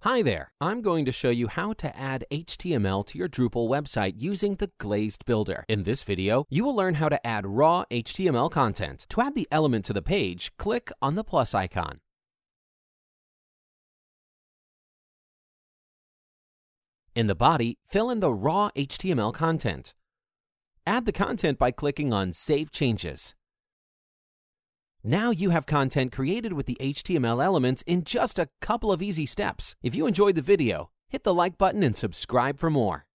Hi there, I'm going to show you how to add HTML to your Drupal website using the Glazed builder. In this video, you will learn how to add raw HTML content. To add the element to the page, click on the plus icon. In the body, fill in the raw HTML content. Add the content by clicking on Save Changes. Now you have content created with the HTML elements in just a couple of easy steps. If you enjoyed the video, hit the like button and subscribe for more.